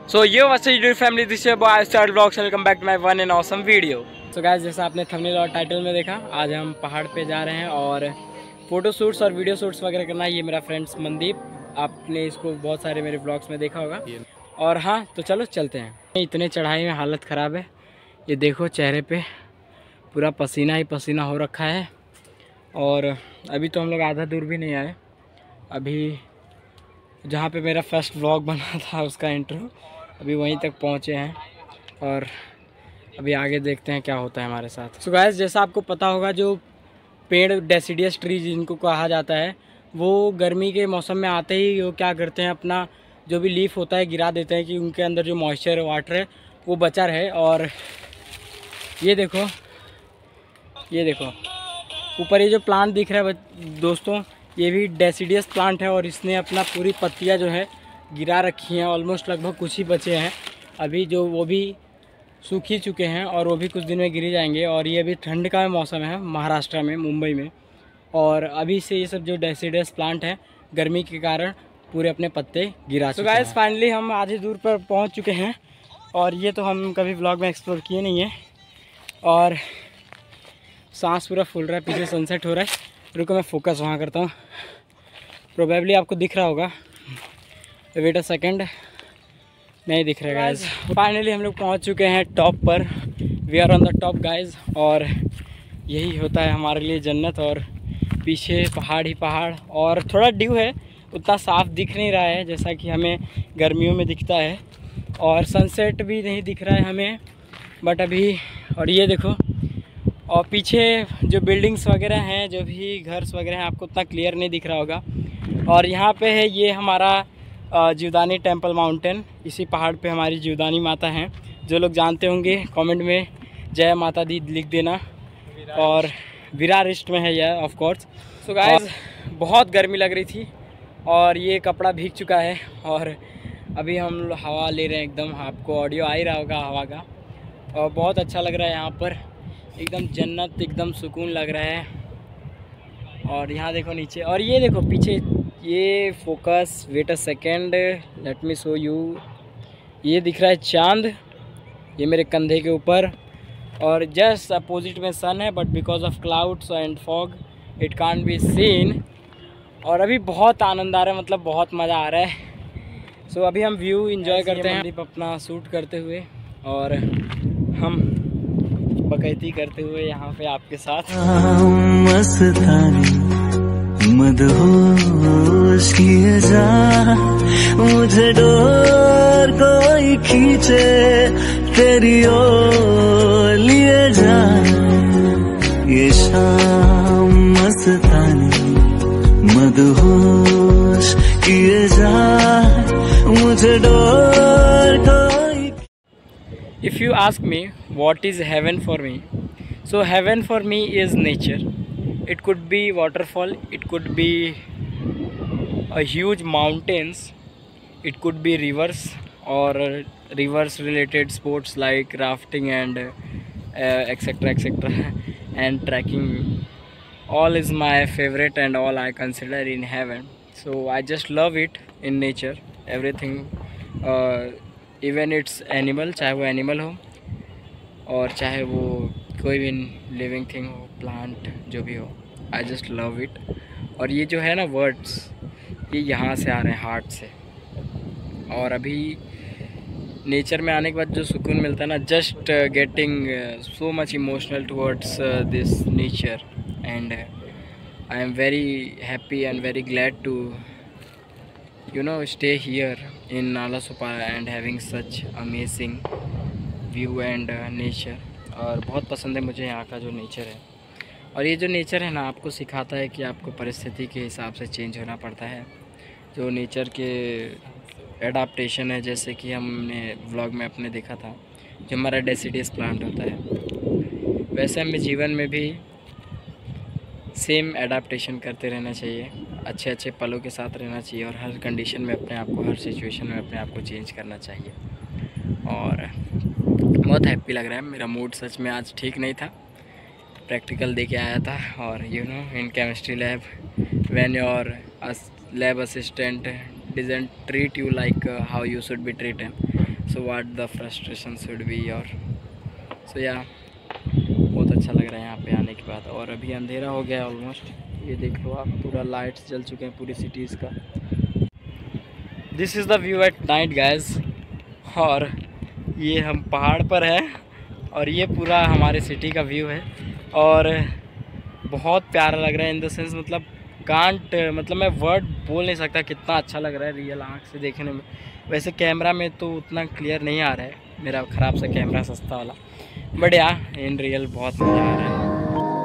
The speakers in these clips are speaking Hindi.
So yo, what's up YouTube family, this is your boy Star Vlogs, welcome back to my one and awesome video. So guys, जैसा आपने थंबनेल और टाइटल में देखा, आज हम पहाड़ पे जा रहे हैं और फोटो शूट्स और वीडियो शूट्स वगैरह करना है। ये मेरा फ्रेंड्स मनदीप, आपने इसको बहुत सारे मेरे व्लॉग्स में देखा होगा। और हाँ, तो चलो चलते हैं। इतने चढ़ाई में हालत ख़राब है, ये देखो चेहरे पे पूरा पसीना ही पसीना हो रखा है। और अभी तो हम लोग आधा दूर भी नहीं आए, अभी जहाँ पे मेरा फर्स्ट व्लॉग बना था उसका इंट्रो, अभी वहीं तक पहुँचे हैं और अभी आगे देखते हैं क्या होता है हमारे साथ। सो गाइस, जैसा आपको पता होगा, जो पेड़ डेसिडियस ट्री जिनको कहा जाता है, वो गर्मी के मौसम में आते ही वो क्या करते हैं, अपना जो भी लीफ होता है गिरा देते हैं कि उनके अंदर जो मॉइस्चर वाटर है वो बचा रहे। और ये देखो ऊपर ये जो प्लांट दिख रहा है दोस्तों, ये भी डेसिडियस प्लांट है और इसने अपना पूरी पत्तियां जो है गिरा रखी हैं। ऑलमोस्ट लगभग कुछ ही बचे हैं अभी, जो वो भी सूख ही चुके हैं और वो भी कुछ दिन में गिर जाएंगे। और ये अभी ठंड का मौसम है महाराष्ट्र में, मुंबई में, और अभी से ये सब जो डेसिडियस प्लांट है गर्मी के कारण पूरे अपने पत्ते गिरा चुके हैं। तो गाइस, फाइनली हम आधी दूर पर पहुंच चुके हैं और ये तो हम कभी व्लॉग में एक्सप्लोर किए नहीं है। और सांस पूरा फूल रहा है, पीछे सनसेट हो रहा है। रुको मैं फोकस वहाँ करता हूँ, प्रोबेबली आपको दिख रहा होगा। वेट अ सेकेंड, नहीं दिख रहा है गाइज। फाइनली हम लोग पहुँच चुके हैं टॉप पर, we are on the top guys. और यही होता है हमारे लिए जन्नत। और पीछे पहाड़ ही पहाड़ और थोड़ा ड्यू है, उतना साफ दिख नहीं रहा है जैसा कि हमें गर्मियों में दिखता है। और सनसेट भी नहीं दिख रहा है हमें बट अभी। और ये देखो, और पीछे जो बिल्डिंग्स वगैरह हैं, जो भी घर्स वगैरह हैं, आपको उतना क्लियर नहीं दिख रहा होगा। और यहाँ पे है ये हमारा जीवदानी टेम्पल माउंटेन। इसी पहाड़ पे हमारी जीवदानी माता हैं। जो लोग जानते होंगे कमेंट में जय माता दी लिख देना। और विरारिष्ट में है यह ऑफ कोर्स। सो गाइस, बहुत गर्मी लग रही थी और ये कपड़ा भीग चुका है और अभी हम हवा ले रहे हैं एकदम। आपको ऑडियो आ ही रहा होगा हवा का। और बहुत अच्छा लग रहा है यहाँ पर, एकदम जन्नत, एकदम सुकून लग रहा है। और यहाँ देखो नीचे, और ये देखो पीछे, ये focus, wait a second, let me show you. ये दिख रहा है चांद, ये मेरे कंधे के ऊपर। और जस्ट अपोजिट में सन है, but because of clouds and fog it can't be seen. और अभी बहुत आनंद आ रहा है, मतलब बहुत मज़ा आ रहा है। सो अभी हम व्यू एंजॉय करते हैं अपना शूट करते हुए, और हम बकैती करते हुए यहाँ पे आपके साथ। मस्तानी मदहोश किए जा, मुझे डोर कोई खींचे तेरी ओर लिए जा। ये शाम मस्तानी मदहोश किए जा, मुझे डोर कोई। If you ask me what is heaven for me, so heaven for me is nature. It could be waterfall, it could be a huge mountains, it could be rivers or rivers related sports like rafting and etc and trekking. All is my favorite and all I consider in heaven. So I just love it in nature, everything. Even it's animal, चाहे वो एनिमल हो और चाहे वो कोई भी लिविंग थिंग हो, प्लांट जो भी हो, आई जस्ट लव इट। और ये जो है ना वर्ड्स, ये यहाँ से आ रहे हैं, हार्ट से। और अभी नेचर में आने के बाद जो सुकून मिलता है ना, just getting so much emotional towards this nature. And I am very happy and very glad to stay here in Nalasopara and having such amazing view and nature. और बहुत पसंद है मुझे यहाँ का जो नेचर है। और ये जो नेचर है ना, आपको सिखाता है कि आपको परिस्थिति के हिसाब से चेंज होना पड़ता है। जो नेचर के एडाप्टेशन है, जैसे कि हमने व्लॉग में अपने देखा था, जो हमारा डेसिडियस प्लांट होता है, वैसे हमें जीवन में भी सेम एडाप्टेशन करते रहना चाहिए। अच्छे अच्छे पलों के साथ रहना चाहिए और हर कंडीशन में अपने आप को, हर सिचुएशन में अपने आप को चेंज करना चाहिए। और बहुत हैप्पी लग रहा है, मेरा मूड सच में आज ठीक नहीं था। प्रैक्टिकल दे के आया था और in chemistry lab when your lab assistant doesn't treat you like how you should be treated, so what the frustration should be your. So yeah बहुत अच्छा लग रहा है यहाँ पे आने के बाद। और अभी अंधेरा हो गया है ऑलमोस्ट, ये देख लो आप, पूरा लाइट्स जल चुके हैं पूरी सिटीज़ का। This is the view at night guys. और ये हम पहाड़ पर है और ये पूरा हमारे सिटी का व्यू है और बहुत प्यारा लग रहा है इन द सेंस, मतलब मैं वर्ड बोल नहीं सकता कितना अच्छा लग रहा है रियल आँख से देखने में। वैसे कैमरा में तो उतना क्लियर नहीं आ रहा है, मेरा ख़राब सा कैमरा सस्ता वाला, बट या इन रियल बहुत मज़ा आ रहा है।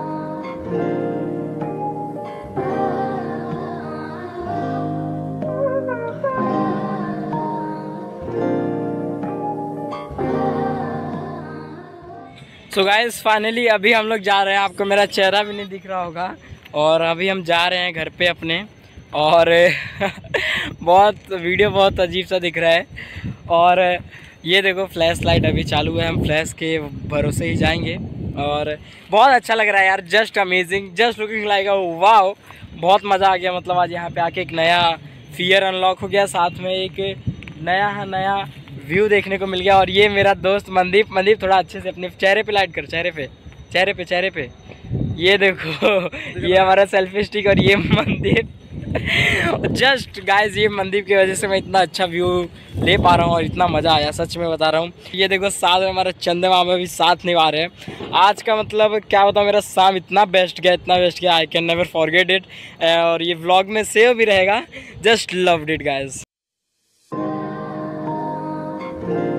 सो गाइस फाइनली अभी हम लोग जा रहे हैं, आपको मेरा चेहरा भी नहीं दिख रहा होगा, और अभी हम जा रहे हैं घर पे अपने। और वीडियो बहुत अजीब सा दिख रहा है। और ये देखो फ्लैश लाइट अभी चालू है, हम फ्लैश के भरोसे ही जाएंगे। और बहुत अच्छा लग रहा है यार, just amazing, just looking like wow. बहुत मज़ा आ गया, मतलब आज यहाँ पे आके एक नया फियर अनलॉक हो गया, साथ में एक नया व्यू देखने को मिल गया। और ये मेरा दोस्त मनदीप थोड़ा अच्छे से अपने चेहरे पे लाइट कर, चेहरे पे ये देखो ये हमारा सेल्फी स्टिक। और ये मनदीप जस्ट गाइस, ये मनदीप की वजह से मैं इतना अच्छा व्यू ले पा रहा हूँ और इतना मज़ा आया, सच में बता रहा हूँ। ये देखो साथ में हमारा चंदे मामा भी साथ निभा रहे हैं। आज का मतलब क्या बताऊँ, मेरा शाम इतना बेस्ट गया, I can never forget it. और ये व्लॉग में सेव भी रहेगा। Just loved it guys.